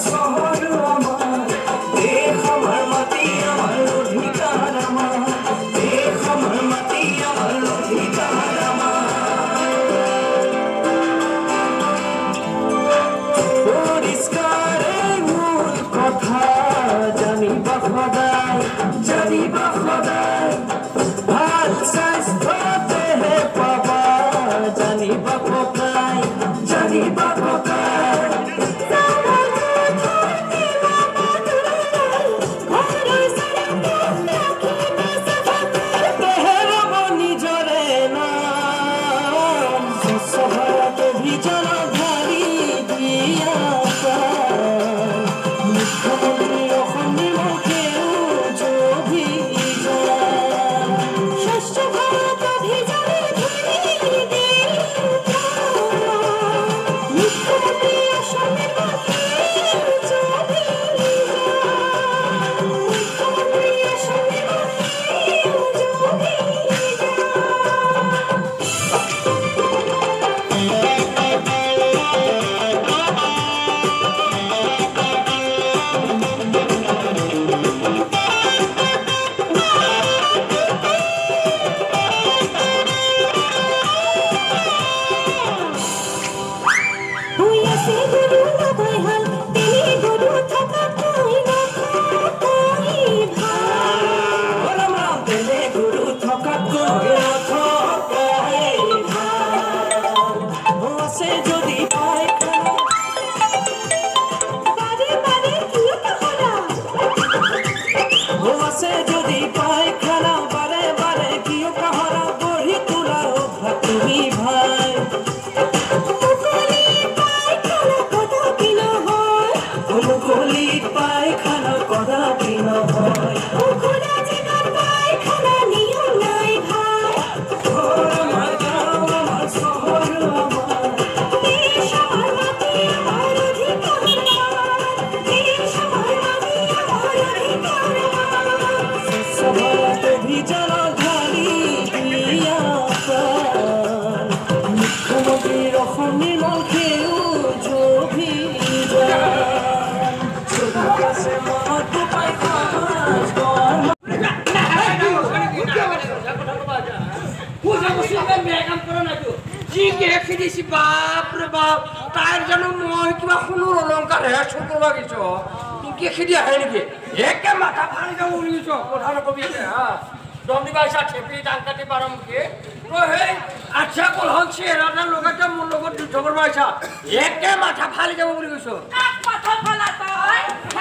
শহর আমার দেশ আমার মাটি আমার অধিকার আমার দেশ আমার মাটি আমার অধিকার আমার পরিষ্কার মূল কথা জানিবা সদায় ভাল স্বাস্থ্য দেহে পাবা জানিবা পকাই নিজরে না সহরত ভিজল ধারি দিয়া মুখ্যমন্ত্রী অসমী মুখে যোগী স্বচ্ছ ভারত অভিযানে মুখ্যমন্ত্রী অসমী মুখে যোগী মুখ্যমন্ত্রী অসমী মুখে যোগী বাপরে বাপ তার যেন মই কিবা সোণৰ অলংকাৰ হে চুৰ কৰিব গৈছ কি খেদি আহে নেকি একে মাথা ফালি যাব বুলি গৈছ কথা নকবি হা দম দিবা ইচ্ছা ঠেপি টাং কাটি পাৰম কি তই সেই আচ্ছা কলহন চেহেৰাটাৰ লগতে মোৰ লগত যুদ্ধ কৰিব ইচ্ছা একে মাথা ফালি যাব বুলি কৈছ মাথা ফালা তই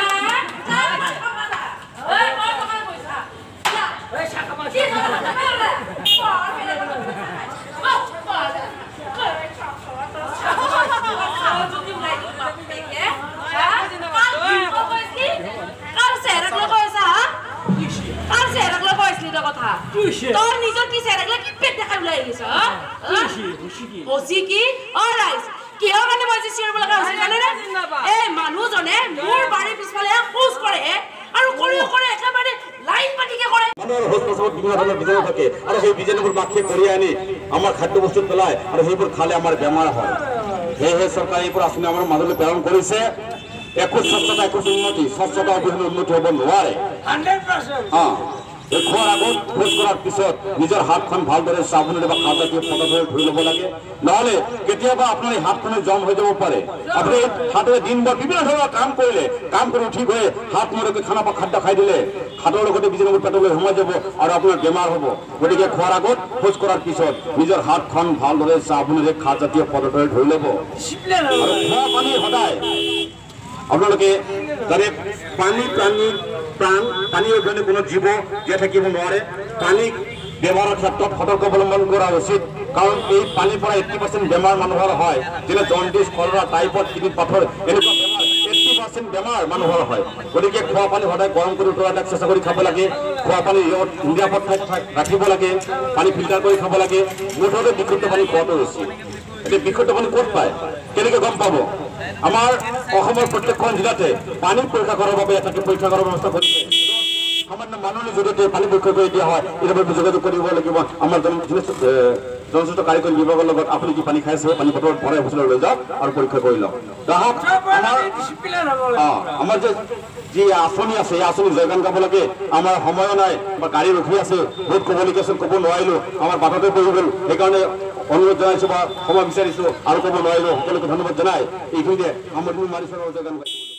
তোর নিজের কি সেরাগলা কি পেট দেখা উলাই গেছ হসি কি অলরাইট কি মানে মই যে চিৰ বলা আছে জানে না এই মানুহ জনে মোৰ বাড়ি পিছফালে খোজ কৰে আৰু কৰি একেবাৰে লাইন পাটিকে কৰে মানুহৰ হস্পিটালত বিভিন্ন ধৰণৰ বীজাণু থাকে আৰু সেই বীজাণুবোৰ মাখি কৰি আনি আমাৰ খাদ্য বস্তু পেলায় আৰু সেইবোৰ খালে আমাৰ বেমাৰ হয় সেয়েহে চৰকাৰে এইবোৰ আঁচনি আমাৰ মাজলৈ প্ৰেৰণ কৰিছে একো স্বচ্ছতা একো উন্নতি স্বচ্ছতা অবিহনে উন্নতি হ'ব নোৱাৰে 100% খোৱাৰ আগত খোজ কৰাৰ পিছত নিজৰ হাতখন ভালদৰে চাবোনেৰে বা খাজাতীয় পদাৰ্থৰে ধুই ল'ব লাগে নহ'লে কেতিয়াবা আপোনাৰ এই হাতখনে জম হৈ যাব পাৰে আপুনি হাতেৰে দিনভৰ বিভিন্ন ধৰণৰ কাম কৰিলে কাম কৰি উঠি গৈ হাত মৰকে খানা বা খাদ্য খাই দিলে হাতৰ লগতে বীজাণুবোৰ পেটলৈ সোমাই যাব আৰু আপোনাৰ বেমাৰ হ'ব গতিকে খোৱাৰ আগত খোজ কৰাৰ পিছত নিজৰ হাতখন ভালদৰে চাবোনেৰে খাজাতীয় পদাৰ্থৰে ধুই ল'ব আৰু খোৱা পানী সদায় আপোনালোকে যাতে পানী প্ৰাণ পানীৰ অবিহনে কোনো জীৱ জীয়াই থাকিব নোৱাৰে পানী ব্যৱহাৰৰ ক্ষেত্ৰত সতৰ্ক অৱলম্বন কৰা উচিত কাৰণ এই পানীৰ পৰা 80% বেমাৰ মানুহৰ হয় যেনে জণ্ডিছ কলেৰা টাইফয়েড কিডনি পাথৰ এনেকুৱা বেমাৰ 80% বেমাৰ মানুহৰ হয় গতিকে খোৱা পানী সদায় গৰম কৰি উতলাই চেষ্টা কৰি খাব লাগে খোৱা পানী নিৰাপদ ঠাইত ৰাখিব লাগে পানী ফিল্টাৰ কৰি খাব লাগে মুঠতে বিশুদ্ধ পানী খোৱাটো উচিত এতিয়া বিশুদ্ধ পানী ক'ত পায় কেনেকৈ গম পাব আমাৰ অসমৰ প্ৰত্যেকখন জিলাতে পানী পৰীক্ষা কৰাৰ বাবে এটা পৰীক্ষা কৰাৰ ব্যৱস্থা কৰিছে সামান্য মানুহৰ জৰিয়তে পানী পৰীক্ষা কৰি দিয়া হয় এই বাবে যোগাযোগ কৰিব লাগিব আমাৰ জনস্বাস্থ্য কাৰিকৰী বিভাগৰ লগত আপুনি কি পানী খাই আছে পানী বটলত ভৰাই হোষ্টেললৈ লৈ যাওক আৰু পৰীক্ষা কৰি লওক আমাৰ যি আঁচনি আছে এই আঁচনি জয়গান গাব লাগে আমাৰ সময়ো নাই বা গাড়ী ৰখি আছে বহুত কমিউনিকেশ্যন ক'ব নোৱাৰিলোঁ আমাৰ বাটতে পৰি গ'ল সেইকাৰণে অনুৰোধ জনাইছোঁ বা সময় বিচাৰিছোঁ আৰু ক'ব নোৱাৰিলোঁ সকলোকে ধন্যবাদ জনাই এইখিনিতে সামৰণি মাৰিছোঁ জয়গান গাইছোঁ